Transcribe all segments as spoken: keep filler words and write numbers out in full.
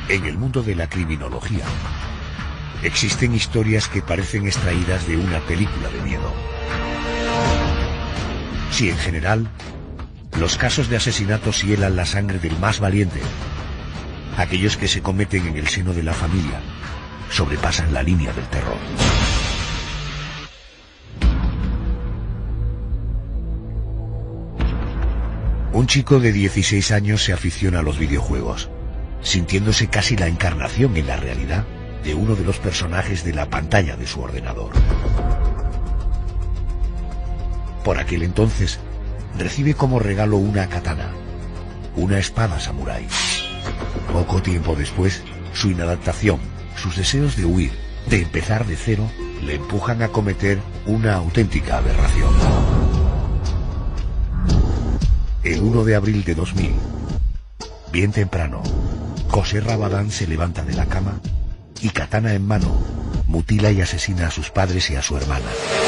En el mundo de la criminología, existen historias que parecen extraídas de una película de miedo. Si en general, los casos de asesinatos hielan la sangre del más valiente, aquellos que se cometen en el seno de la familia sobrepasan la línea del terror. Un chico de dieciséis años se aficiona a los videojuegos, sintiéndose casi la encarnación en la realidad de uno de los personajes de la pantalla de su ordenador. Por aquel entonces, recibe como regalo una katana, una espada samurái. Poco tiempo después, su inadaptación, sus deseos de huir, de empezar de cero, le empujan a cometer una auténtica aberración. El uno de abril de dos mil, bien temprano, José Rabadán se levanta de la cama y, katana en mano, mutila y asesina a sus padres y a su hermana.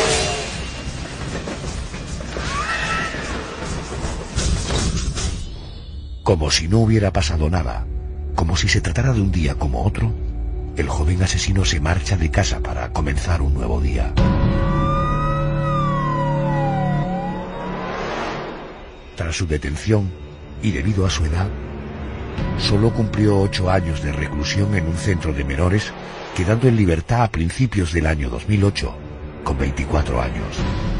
Como si no hubiera pasado nada, como si se tratara de un día como otro, el joven asesino se marcha de casa para comenzar un nuevo día. Tras su detención, y debido a su edad, solo cumplió ocho años de reclusión en un centro de menores, quedando en libertad a principios del año dos mil ocho, con veinticuatro años.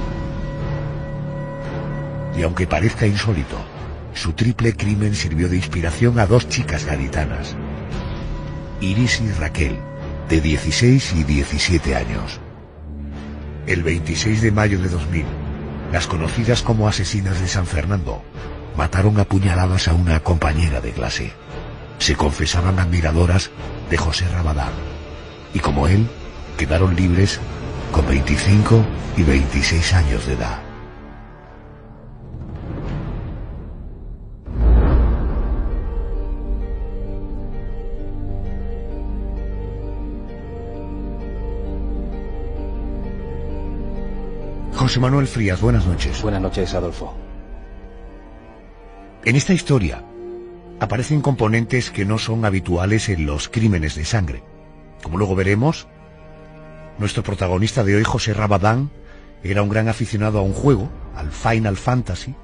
Y aunque parezca insólito, su triple crimen sirvió de inspiración a dos chicas gaditanas, Iris y Raquel, de dieciséis y diecisiete años. El veintiséis de mayo de dos mil, las conocidas como asesinas de San Fernando mataron a puñaladas a una compañera de clase. Se confesaban admiradoras de José Rabadán y, como él, quedaron libres con veinticinco y veintiséis años de edad. José Manuel Frías, buenas noches. Buenas noches, Adolfo. En esta historia aparecen componentes que no son habituales en los crímenes de sangre. Como luego veremos, nuestro protagonista de hoy, José Rabadán, era un gran aficionado a un juego, al Final Fantasy,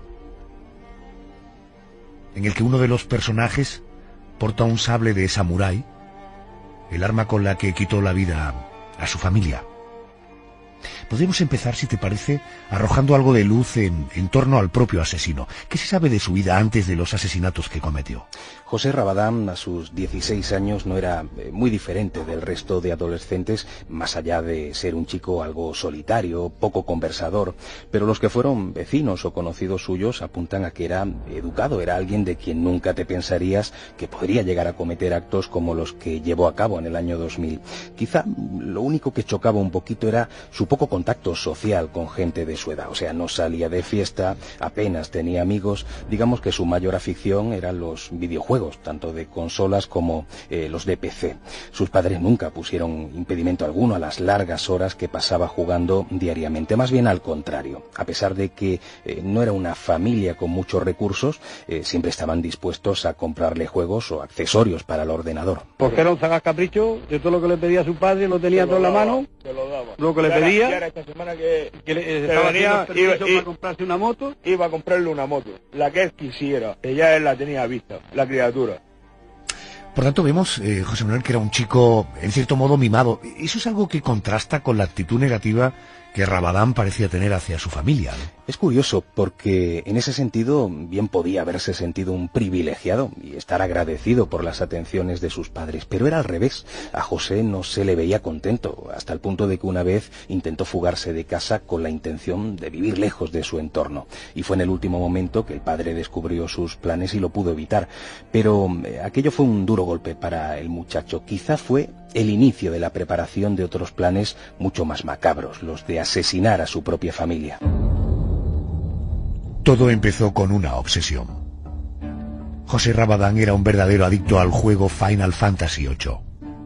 en el que uno de los personajes porta un sable de samurái, el arma con la que quitó la vida a, a su familia. Podemos empezar, si te parece, arrojando algo de luz en, en torno al propio asesino. ¿Qué se sabe de su vida antes de los asesinatos que cometió? José Rabadán, a sus dieciséis años, no era muy diferente del resto de adolescentes, más allá de ser un chico algo solitario, poco conversador, pero los que fueron vecinos o conocidos suyos apuntan a que era educado, era alguien de quien nunca te pensarías que podría llegar a cometer actos como los que llevó a cabo en el año dos mil. Quizá lo único que chocaba un poquito era su poco contacto social con gente de su edad, o sea, no salía de fiesta, apenas tenía amigos. Digamos que su mayor afición eran los videojuegos, tanto de consolas como eh, los de P C. Sus padres nunca pusieron impedimento alguno a las largas horas que pasaba jugando diariamente, más bien al contrario. A pesar de que eh, no era una familia con muchos recursos, eh, siempre estaban dispuestos a comprarle juegos o accesorios para el ordenador. Porque era un sagaz capricho, de todo lo que le pedía a su padre lo tenía todo en la mano, se lo daba. Lo que le Era, pedía, era esta semana que, que le que estaba venía, haciendo permiso iba, para comprarse una moto. Iba a comprarle una moto, la que él quisiera, ella él la tenía vista, la criatura. Por tanto, vemos, eh, José Manuel, que era un chico, en cierto modo, mimado. Eso es algo que contrasta con la actitud negativa que Rabadán parecía tener hacia su familia, ¿no? Es curioso, porque en ese sentido bien podía haberse sentido un privilegiado y estar agradecido por las atenciones de sus padres, pero era al revés. A José no se le veía contento, hasta el punto de que una vez intentó fugarse de casa con la intención de vivir lejos de su entorno, y fue en el último momento que el padre descubrió sus planes y lo pudo evitar. Pero eh, aquello fue un duro golpe para el muchacho. Quizá fue el inicio de la preparación de otros planes mucho más macabros, los de asesinar a su propia familia. Todo empezó con una obsesión. José Rabadán era un verdadero adicto al juego Final Fantasy ocho.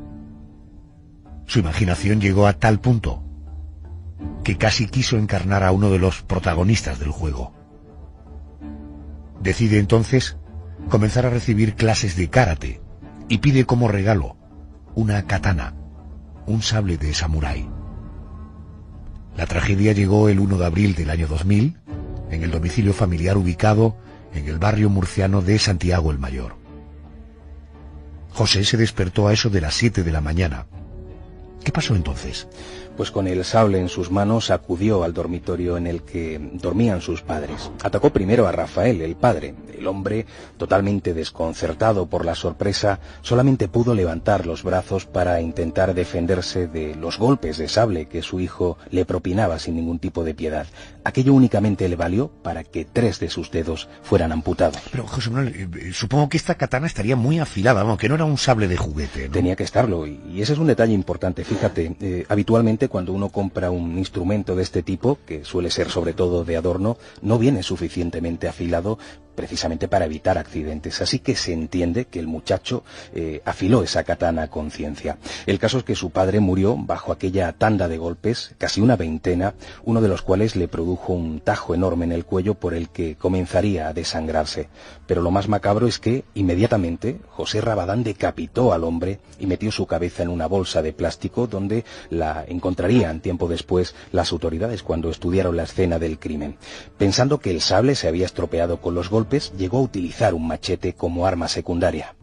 Su imaginación llegó a tal punto que casi quiso encarnar a uno de los protagonistas del juego. Decide entonces comenzar a recibir clases de karate, y pide como regalo una katana, un sable de samurái. La tragedia llegó el uno de abril del año dos mil en el domicilio familiar ubicado en el barrio murciano de Santiago el Mayor. José se despertó a eso de las siete de la mañana. ¿Qué pasó entonces? Pues con el sable en sus manos acudió al dormitorio en el que dormían sus padres. Atacó primero a Rafael, el padre. El hombre, totalmente desconcertado por la sorpresa, solamente pudo levantar los brazos para intentar defenderse de los golpes de sable que su hijo le propinaba sin ningún tipo de piedad. Aquello únicamente le valió para que tres de sus dedos fueran amputados. Pero, José Manuel, eh, supongo que esta katana estaría muy afilada, ¿no? Que no era un sable de juguete, ¿no? Tenía que estarlo, y, y ese es un detalle importante. Fíjate, eh, habitualmente cuando uno compra un instrumento de este tipo, que suele ser sobre todo de adorno, no viene suficientemente afilado precisamente para evitar accidentes. Así que se entiende que el muchacho eh, afiló esa katana a conciencia. El caso es que su padre murió bajo aquella tanda de golpes, casi una veintena, uno de los cuales le produjo un tajo enorme en el cuello por el que comenzaría a desangrarse. Pero lo más macabro es que, inmediatamente, José Rabadán decapitó al hombre y metió su cabeza en una bolsa de plástico donde la encontrarían tiempo después las autoridades cuando estudiaron la escena del crimen. Pensando que el sable se había estropeado con los golpes, llegó a utilizar un machete como arma secundaria.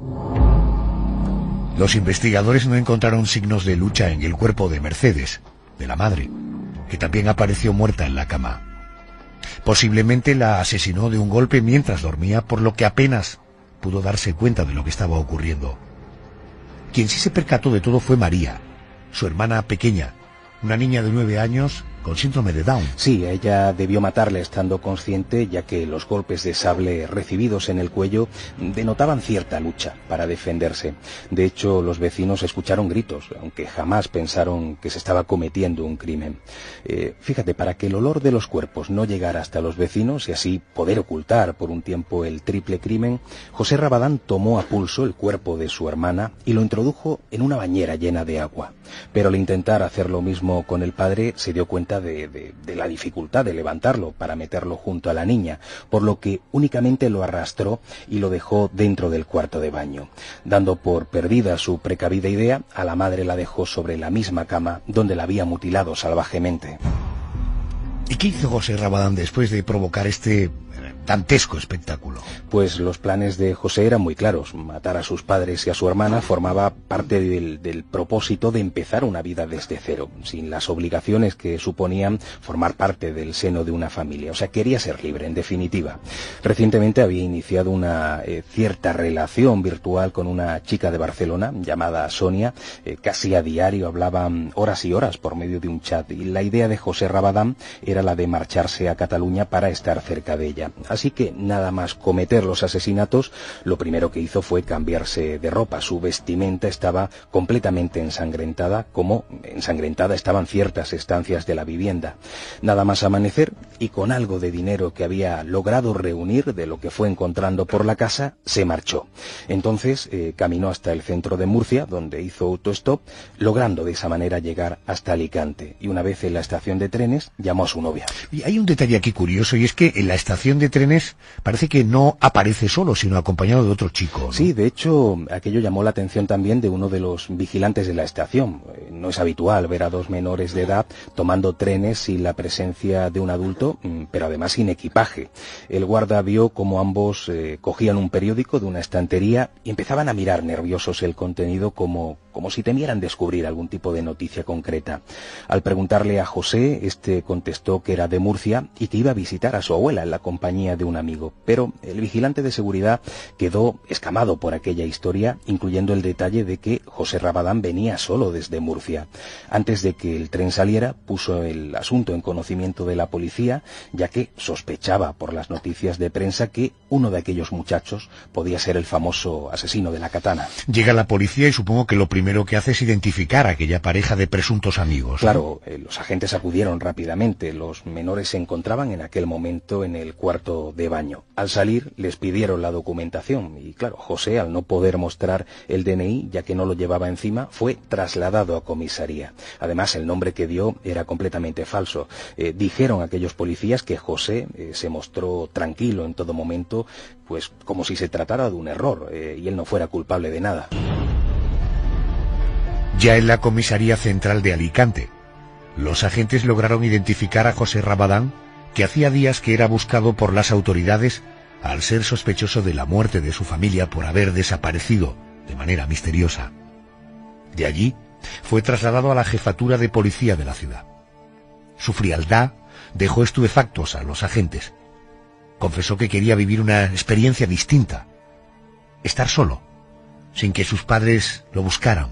Los investigadores no encontraron signos de lucha en el cuerpo de Mercedes, de la madre, que también apareció muerta en la cama. Posiblemente la asesinó de un golpe mientras dormía, por lo que apenas pudo darse cuenta de lo que estaba ocurriendo. Quien sí se percató de todo fue María, su hermana pequeña, una niña de nueve años con síndrome de Down. Sí, ella debió matarle estando consciente, ya que los golpes de sable recibidos en el cuello denotaban cierta lucha para defenderse. De hecho, los vecinos escucharon gritos, aunque jamás pensaron que se estaba cometiendo un crimen. Eh, fíjate, para que el olor de los cuerpos no llegara hasta los vecinos y así poder ocultar por un tiempo el triple crimen, José Rabadán tomó a pulso el cuerpo de su hermana y lo introdujo en una bañera llena de agua. Pero al intentar hacer lo mismo con el padre, se dio cuenta De, de, de la dificultad de levantarlo para meterlo junto a la niña, por lo que únicamente lo arrastró y lo dejó dentro del cuarto de baño. Dando por perdida su precavida idea, a la madre la dejó sobre la misma cama donde la había mutilado salvajemente. ¿Y qué hizo José Rabadán después de provocar este dantesco espectáculo? Pues los planes de José eran muy claros. Matar a sus padres y a su hermana formaba parte del, del propósito de empezar una vida desde cero, sin las obligaciones que suponían formar parte del seno de una familia. O sea, quería ser libre, en definitiva. Recientemente había iniciado una eh, cierta relación virtual con una chica de Barcelona llamada Sonia. Eh, casi a diario hablaban horas y horas por medio de un chat, y la idea de José Rabadán era la de marcharse a Cataluña para estar cerca de ella. Así que nada más cometer los asesinatos, lo primero que hizo fue cambiarse de ropa. Su vestimenta estaba completamente ensangrentada, como ensangrentada estaban ciertas estancias de la vivienda. Nada más amanecer, y con algo de dinero que había logrado reunir de lo que fue encontrando por la casa, se marchó. Entonces eh, caminó hasta el centro de Murcia, donde hizo autostop, logrando de esa manera llegar hasta Alicante. Y una vez en la estación de trenes, llamó a su novia. Y hay un detalle aquí curioso, y es que en la estación de trenes parece que no aparece solo, sino acompañado de otro chico, ¿no? Sí, de hecho, aquello llamó la atención también de uno de los vigilantes de la estación. No es habitual ver a dos menores de edad tomando trenes sin la presencia de un adulto, pero además sin equipaje. El guarda vio como ambos eh, cogían un periódico de una estantería y empezaban a mirar nerviosos el contenido como, como si temieran descubrir algún tipo de noticia concreta. Al preguntarle a José, este contestó que era de Murcia y que iba a visitar a su abuela en la compañía de un amigo, pero el vigilante de seguridad quedó escamado por aquella historia, incluyendo el detalle de que José Rabadán venía solo desde Murcia. Antes de que el tren saliera, puso el asunto en conocimiento de la policía, ya que sospechaba por las noticias de prensa que uno de aquellos muchachos podía ser el famoso asesino de la katana. Llega la policía y supongo que lo primero primero que hace es identificar a aquella pareja de presuntos amigos. Claro, eh, los agentes acudieron rápidamente. Los menores se encontraban en aquel momento en el cuarto de baño. Al salir les pidieron la documentación y claro, José, al no poder mostrar el D N I, ya que no lo llevaba encima, fue trasladado a comisaría. Además, el nombre que dio era completamente falso. Eh, dijeron aquellos policías que José eh, se mostró tranquilo en todo momento, pues como si se tratara de un error eh, y él no fuera culpable de nada. Ya en la comisaría central de Alicante, los agentes lograron identificar a José Rabadán, que hacía días que era buscado por las autoridades al ser sospechoso de la muerte de su familia por haber desaparecido de manera misteriosa. De allí fue trasladado a la jefatura de policía de la ciudad. Su frialdad dejó estupefactos a los agentes. Confesó que quería vivir una experiencia distinta, estar solo, sin que sus padres lo buscaran.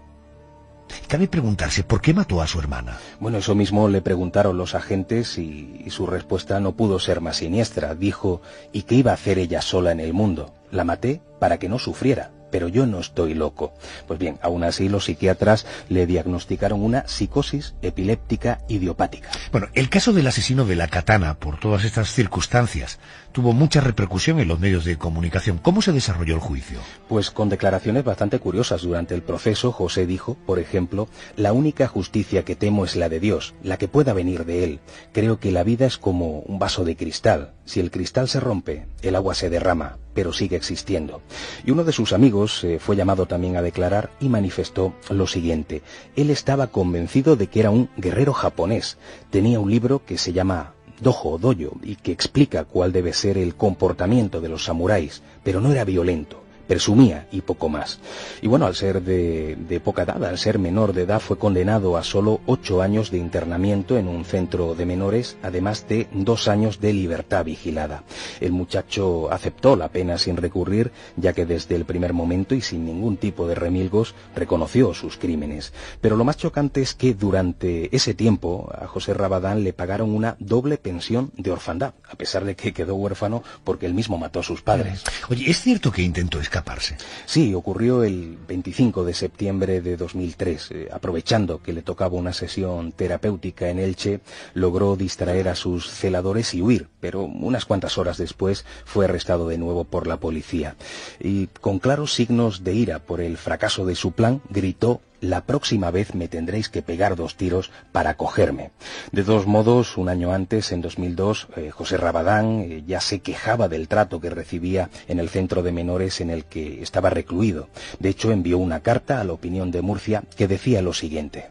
Cabe preguntarse por qué mató a su hermana. Bueno, eso mismo le preguntaron los agentes y, y su respuesta no pudo ser más siniestra. Dijo, ¿y qué iba a hacer ella sola en el mundo? La maté para que no sufriera, pero yo no estoy loco. Pues bien, aún así los psiquiatras le diagnosticaron una psicosis epiléptica idiopática. Bueno, el caso del asesino de la katana, por todas estas circunstancias, tuvo mucha repercusión en los medios de comunicación. ¿Cómo se desarrolló el juicio? Pues con declaraciones bastante curiosas. Durante el proceso, José dijo, por ejemplo, la única justicia que temo es la de Dios, la que pueda venir de Él. Creo que la vida es como un vaso de cristal. Si el cristal se rompe, el agua se derrama, pero sigue existiendo. Y uno de sus amigos eh, fue llamado también a declarar y manifestó lo siguiente. Él estaba convencido de que era un guerrero japonés. Tenía un libro que se llama Dojo o Doyo y que explica cuál debe ser el comportamiento de los samuráis, pero no era violento. Presumía y poco más. Y bueno, al ser de, de poca edad, al ser menor de edad, fue condenado a solo ocho años de internamiento en un centro de menores, además de dos años de libertad vigilada. El muchacho aceptó la pena sin recurrir, ya que desde el primer momento y sin ningún tipo de remilgos reconoció sus crímenes. Pero lo más chocante es que durante ese tiempo a José Rabadán le pagaron una doble pensión de orfandad, a pesar de que quedó huérfano porque él mismo mató a sus padres. Oye, ¿es cierto que intentó escapar? escaparse. Sí, ocurrió el veinticinco de septiembre de dos mil tres. Eh, aprovechando que le tocaba una sesión terapéutica en Elche, logró distraer a sus celadores y huir, pero unas cuantas horas después fue arrestado de nuevo por la policía. Y con claros signos de ira por el fracaso de su plan, gritó: la próxima vez me tendréis que pegar dos tiros para cogerme. De todos modos, un año antes, en dos mil dos, eh, José Rabadán eh, ya se quejaba del trato que recibía en el centro de menores en el que estaba recluido. De hecho, envió una carta a La Opinión de Murcia que decía lo siguiente.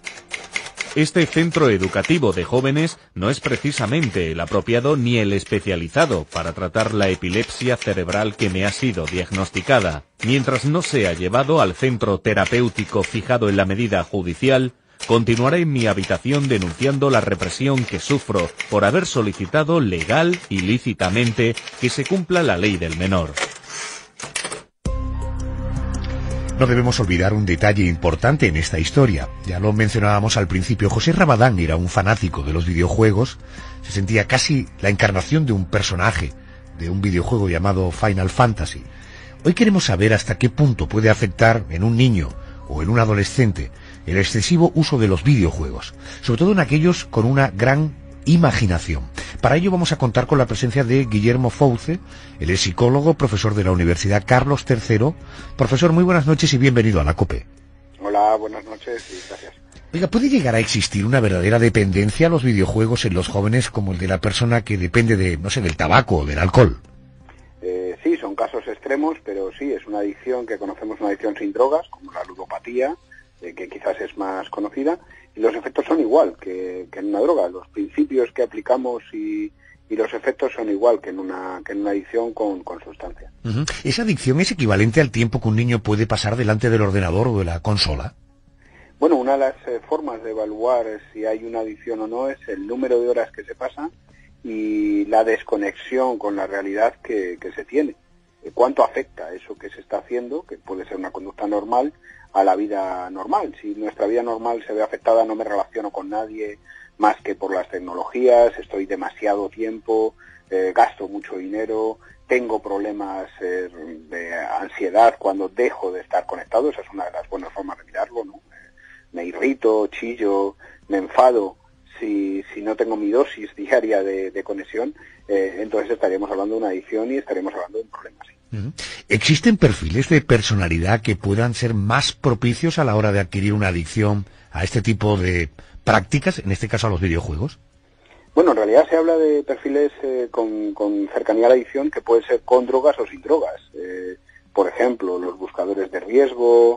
Este centro educativo de jóvenes no es precisamente el apropiado ni el especializado para tratar la epilepsia cerebral que me ha sido diagnosticada. Mientras no sea llevado al centro terapéutico fijado en la medida judicial, continuaré en mi habitación denunciando la represión que sufro por haber solicitado legal y lícitamente que se cumpla la ley del menor. No debemos olvidar un detalle importante en esta historia. Ya lo mencionábamos al principio, José Rabadán era un fanático de los videojuegos, se sentía casi la encarnación de un personaje, de un videojuego llamado Final Fantasy. Hoy queremos saber hasta qué punto puede afectar en un niño o en un adolescente el excesivo uso de los videojuegos, sobre todo en aquellos con una gran imaginación. Para ello vamos a contar con la presencia de Guillermo Fouce. Él es psicólogo, profesor de la Universidad Carlos tercero. Profesor, muy buenas noches y bienvenido a la COPE. Hola, buenas noches y gracias. Oiga, ¿puede llegar a existir una verdadera dependencia a los videojuegos en los jóvenes como el de la persona que depende de, no sé, del tabaco o del alcohol? Eh, sí, son casos extremos, pero sí, es una adicción que conocemos, una adicción sin drogas, como la ludopatía, eh, que quizás es más conocida, y los efectos son igual que, que en una droga. Los principios que aplicamos y, y los efectos son igual que en una, que en una adicción con, con sustancia. Uh-huh. ¿Esa adicción es equivalente al tiempo que un niño puede pasar delante del ordenador o de la consola? Bueno, una de las eh, formas de evaluar si hay una adicción o no es el número de horas que se pasan y la desconexión con la realidad que, que se tiene. ¿Cuánto afecta eso que se está haciendo, que puede ser una conducta normal, a la vida normal? Si nuestra vida normal se ve afectada, no me relaciono con nadie más que por las tecnologías, estoy demasiado tiempo eh, gasto mucho dinero, tengo problemas eh, de ansiedad cuando dejo de estar conectado. Esa es una de las buenas formas de mirarlo, ¿no? Me irrito, chillo, me enfado si, si no tengo mi dosis diaria de, de conexión, eh, entonces estaríamos hablando de una adicción y estaríamos hablando de un problema, sí. ¿Existen perfiles de personalidad que puedan ser más propicios a la hora de adquirir una adicción a este tipo de prácticas, en este caso a los videojuegos? Bueno, en realidad se habla de perfiles eh, con, con cercanía a la adicción que puede ser con drogas o sin drogas. Eh, por ejemplo, los buscadores de riesgo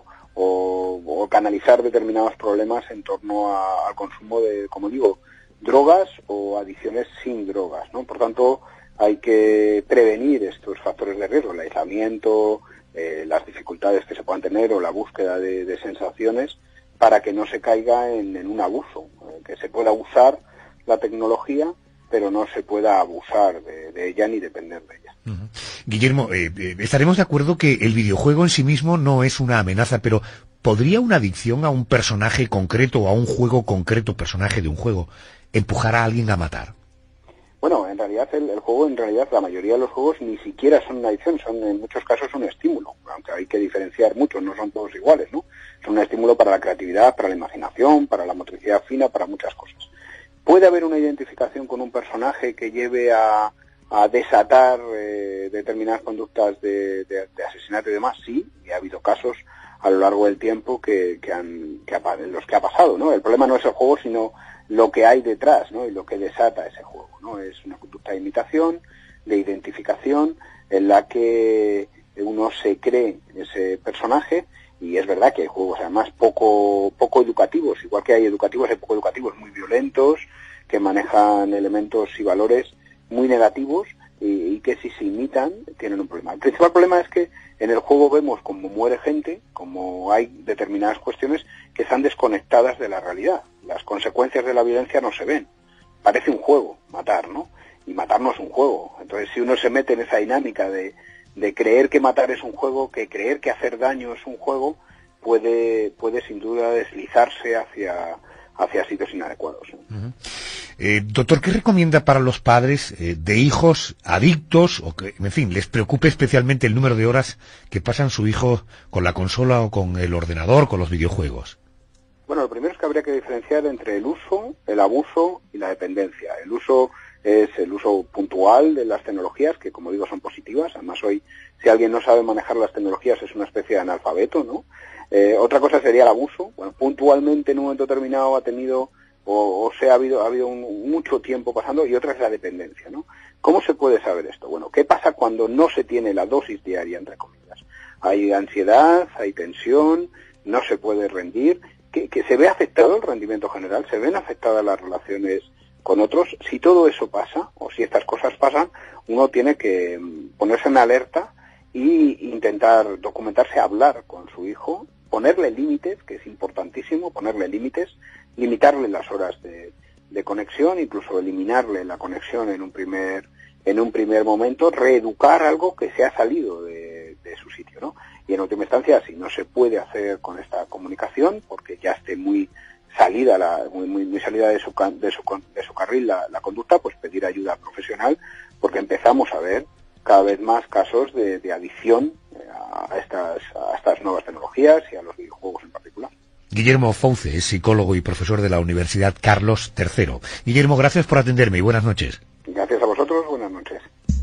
o, o canalizar determinados problemas en torno a, al consumo de, como digo, drogas o adicciones sin drogas, ¿no? Por tanto, hay que prevenir estos factores de riesgo, el aislamiento, eh, las dificultades que se puedan tener o la búsqueda de, de sensaciones para que no se caiga en, en un abuso, eh, que se pueda usar la tecnología, pero no se pueda abusar de, de ella ni depender de ella. Uh-huh. Guillermo, eh, eh, estaremos de acuerdo que el videojuego en sí mismo no es una amenaza, pero ¿podría una adicción a un personaje concreto o a un juego concreto, personaje de un juego, empujar a alguien a matar? Bueno, en realidad el, el juego, en realidad la mayoría de los juegos ni siquiera son una adicción, son en muchos casos un estímulo, aunque hay que diferenciar mucho, no son todos iguales, ¿no? Son un estímulo para la creatividad, para la imaginación, para la motricidad fina, para muchas cosas. ¿Puede haber una identificación con un personaje que lleve a, a desatar eh, determinadas conductas de, de, de asesinato y demás? Sí, y ha habido casos a lo largo del tiempo que, que han, que ha, en los que ha pasado, ¿no? El problema no es el juego, sino lo que hay detrás, ¿no? Y lo que desata ese juego, ¿no? Es una conducta de imitación, de identificación, en la que uno se cree ese personaje, y es verdad que hay juegos además poco poco educativos, igual que hay educativos, hay poco educativos muy violentos, que manejan elementos y valores muy negativos y, y que si se imitan tienen un problema. El principal problema es que en el juego vemos cómo muere gente, como hay determinadas cuestiones que están desconectadas de la realidad. Las consecuencias de la violencia no se ven. Parece un juego, matar, ¿no? Y matar no es un juego. Entonces, si uno se mete en esa dinámica de, de creer que matar es un juego, que creer que hacer daño es un juego, puede, puede sin duda deslizarse hacia, hacia sitios inadecuados, ¿no? Uh-huh. Eh, doctor, ¿qué recomienda para los padres eh, de hijos adictos, o que, en fin, les preocupe especialmente el número de horas que pasan su hijo con la consola o con el ordenador, con los videojuegos? Bueno, lo primero es que habría que diferenciar entre el uso, el abuso y la dependencia. El uso es el uso puntual de las tecnologías, que como digo son positivas. Además hoy, si alguien no sabe manejar las tecnologías, es una especie de analfabeto, ¿no? Eh, otra cosa sería el abuso. Bueno, puntualmente en un momento determinado ha tenido o, o sea, ha habido, ha habido un, mucho tiempo pasando, y otra es la dependencia, ¿no? ¿Cómo se puede saber esto? Bueno, ¿qué pasa cuando no se tiene la dosis diaria, entre comillas? Hay ansiedad, hay tensión, no se puede rendir, que, que se ve afectado el rendimiento general, se ven afectadas las relaciones con otros. Si todo eso pasa, o si estas cosas pasan, uno tiene que ponerse en alerta e intentar documentarse, hablar con su hijo, ponerle límites, que es importantísimo, ponerle límites, limitarle las horas de, de conexión, incluso eliminarle la conexión en un primer en un primer momento, reeducar algo que se ha salido de, de su sitio, ¿no? Y en última instancia, si no se puede hacer con esta comunicación, porque ya esté muy salida, la, muy, muy, muy salida de su, de su, de su carril la, la conducta, pues pedir ayuda profesional, porque empezamos a ver cada vez más casos de, de adicción a estas, a estas nuevas tecnologías y a los videojuegos en particular. Guillermo Fouce es psicólogo y profesor de la Universidad Carlos tercero. Guillermo, gracias por atenderme y buenas noches. Gracias a vosotros, buenas noches.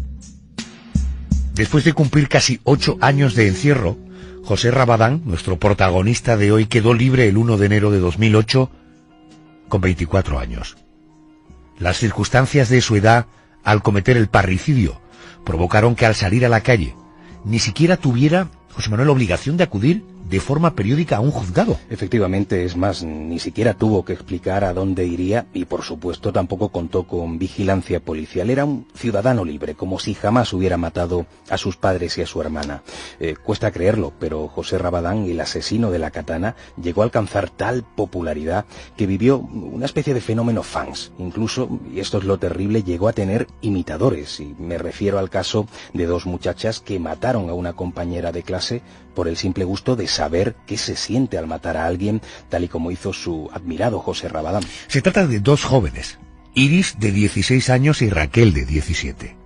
Después de cumplir casi ocho años de encierro, José Rabadán, nuestro protagonista de hoy, quedó libre el uno de enero de dos mil ocho con veinticuatro años. Las circunstancias de su edad al cometer el parricidio provocaron que al salir a la calle ni siquiera tuviera, José Manuel, obligación de acudir de forma periódica a un juzgado. Efectivamente, es más, ni siquiera tuvo que explicar a dónde iría y, por supuesto, tampoco contó con vigilancia policial. Era un ciudadano libre, como si jamás hubiera matado a sus padres y a su hermana. Eh, cuesta creerlo, pero José Rabadán, el asesino de la katana, llegó a alcanzar tal popularidad que vivió una especie de fenómeno fans. Incluso, y esto es lo terrible, llegó a tener imitadores, y me refiero al caso de dos muchachas que mataron a una compañera de clase por el simple gusto de saber qué se siente al matar a alguien, tal y como hizo su admirado José Rabadán. Se trata de dos jóvenes, Iris, de dieciséis años, y Raquel, de diecisiete.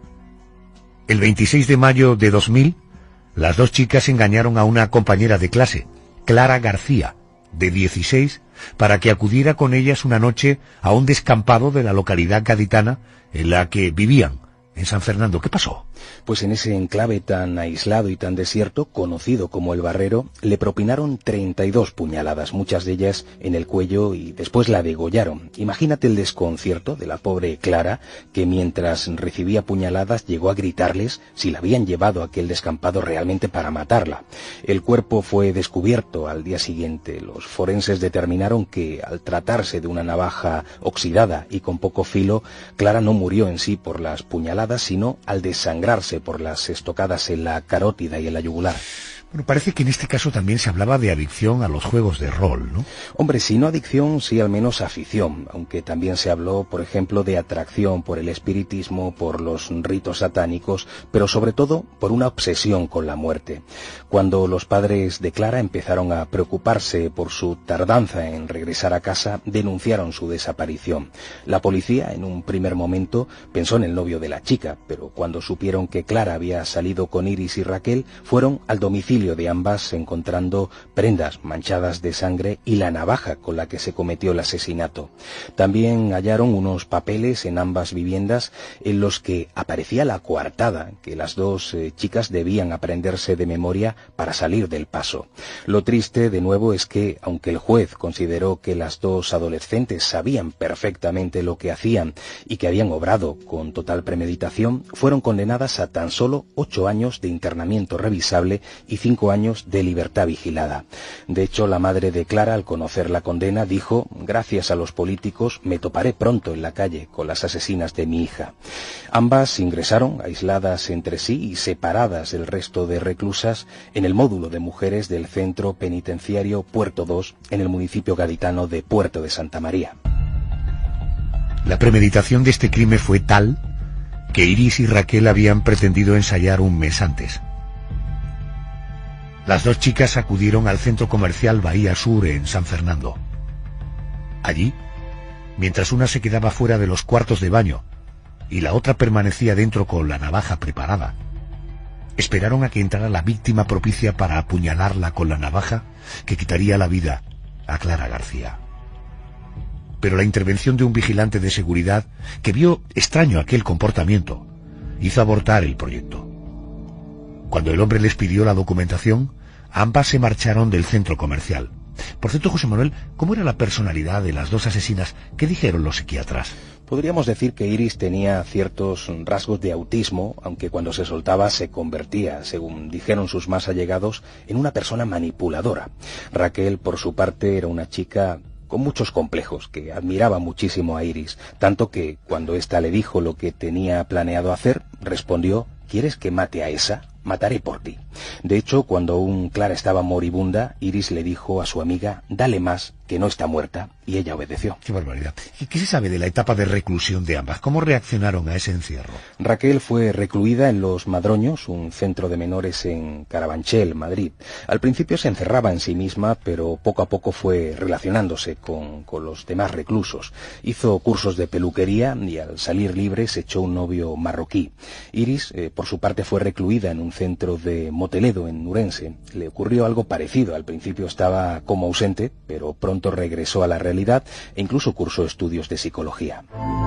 El veintiséis de mayo de dos mil, las dos chicas engañaron a una compañera de clase, Clara García, de dieciséis, para que acudiera con ellas una noche a un descampado de la localidad gaditana en la que vivían, en San Fernando. ¿Qué pasó? Pues en ese enclave tan aislado y tan desierto, conocido como El Barrero, le propinaron treinta y dos puñaladas, muchas de ellas en el cuello, y después la degollaron. Imagínate el desconcierto de la pobre Clara, que mientras recibía puñaladas llegó a gritarles si la habían llevado a aquel descampado realmente para matarla. El cuerpo fue descubierto al día siguiente. Los forenses determinaron que, al tratarse de una navaja oxidada y con poco filo, Clara no murió en sí por las puñaladas, sino al desangrarse por las estocadas en la carótida y en la yugular. Bueno, parece que en este caso también se hablaba de adicción a los juegos de rol, ¿no? Hombre, si no adicción, sí al menos afición, aunque también se habló, por ejemplo, de atracción por el espiritismo, por los ritos satánicos, pero sobre todo por una obsesión con la muerte. Cuando los padres de Clara empezaron a preocuparse por su tardanza en regresar a casa, denunciaron su desaparición. La policía, en un primer momento, pensó en el novio de la chica, pero cuando supieron que Clara había salido con Iris y Raquel, fueron al domicilio de ambas, encontrando prendas manchadas de sangre y la navaja con la que se cometió el asesinato. También hallaron unos papeles en ambas viviendas en los que aparecía la coartada que las dos eh, chicas debían aprenderse de memoria para salir del paso. Lo triste, de nuevo, es que, aunque el juez consideró que las dos adolescentes sabían perfectamente lo que hacían y que habían obrado con total premeditación, fueron condenadas a tan solo ocho años de internamiento revisable y cinco años de libertad vigilada. De hecho, la madre de Clara, al conocer la condena, dijo: gracias a los políticos me toparé pronto en la calle con las asesinas de mi hija. Ambas ingresaron aisladas entre sí y separadas del resto de reclusas en el módulo de mujeres del centro penitenciario Puerto dos, en el municipio gaditano de Puerto de Santa María. La premeditación de este crimen fue tal que Iris y Raquel habían pretendido ensayar un mes antes. Las dos chicas acudieron al centro comercial Bahía Sur en San Fernando. Allí, mientras una se quedaba fuera de los cuartos de baño y la otra permanecía dentro con la navaja preparada, esperaron a que entrara la víctima propicia para apuñalarla con la navaja que quitaría la vida a Clara García. Pero la intervención de un vigilante de seguridad, que vio extraño aquel comportamiento, hizo abortar el proyecto. Cuando el hombre les pidió la documentación, ambas se marcharon del centro comercial. Por cierto, José Manuel, ¿cómo era la personalidad de las dos asesinas? ¿Qué dijeron los psiquiatras? Podríamos decir que Iris tenía ciertos rasgos de autismo, aunque cuando se soltaba se convertía, según dijeron sus más allegados, en una persona manipuladora. Raquel, por su parte, era una chica con muchos complejos, que admiraba muchísimo a Iris, tanto que cuando ésta le dijo lo que tenía planeado hacer, respondió: ¿quieres que mate a esa? Mataré por ti. De hecho, cuando aún Clara estaba moribunda, Iris le dijo a su amiga: dale más, que no está muerta, y ella obedeció. ¡Qué barbaridad! ¿Y qué se sabe de la etapa de reclusión de ambas? ¿Cómo reaccionaron a ese encierro? Raquel fue recluida en Los Madroños, un centro de menores en Carabanchel, Madrid. Al principio se encerraba en sí misma, pero poco a poco fue relacionándose con, con los demás reclusos. Hizo cursos de peluquería y al salir libre se echó un novio marroquí. Iris, eh, por su parte, fue recluida en un centro de Moteledo, en Nurense. Le ocurrió algo parecido. Al principio estaba como ausente, pero pronto regresó a la realidad e incluso cursó estudios de psicología.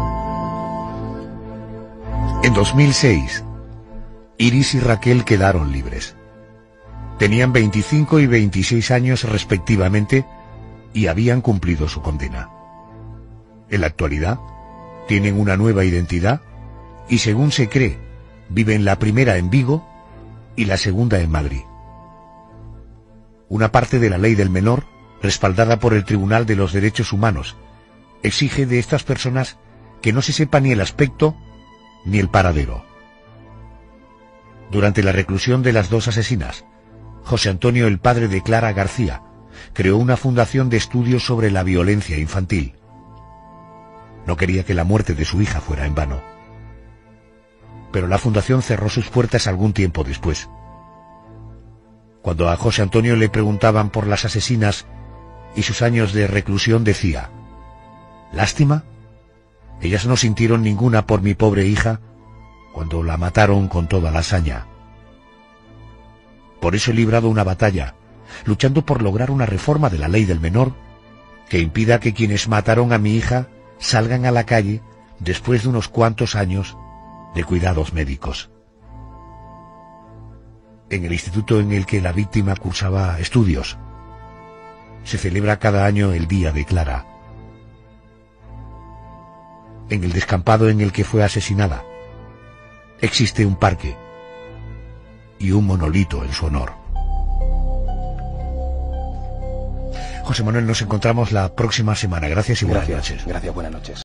En dos mil seis, Iris y Raquel quedaron libres. Tenían veinticinco y veintiséis años respectivamente y habían cumplido su condena. En la actualidad, tienen una nueva identidad y, según se cree, viven la primera en Vigo y la segunda en Madrid. Una parte de la ley del menor, respaldada por el Tribunal de los Derechos Humanos, exige de estas personas que no se sepa ni el aspecto ni el paradero. Durante la reclusión de las dos asesinas, José Antonio, el padre de Clara García, creó una fundación de estudios sobre la violencia infantil. No quería que la muerte de su hija fuera en vano. Pero la fundación cerró sus puertas algún tiempo después. Cuando a José Antonio le preguntaban por las asesinas y sus años de reclusión, decía: lástima Ellas no sintieron ninguna por mi pobre hija cuando la mataron con toda la hazaña. Por eso he librado una batalla, luchando por lograr una reforma de la ley del menor que impida que quienes mataron a mi hija salgan a la calle después de unos cuantos años de cuidados médicos. En el instituto en el que la víctima cursaba estudios, se celebra cada año el Día de Clara. En el descampado en el que fue asesinada, existe un parque y un monolito en su honor. José Manuel, nos encontramos la próxima semana. Gracias y buenas Gracias, noches. gracias, buenas noches.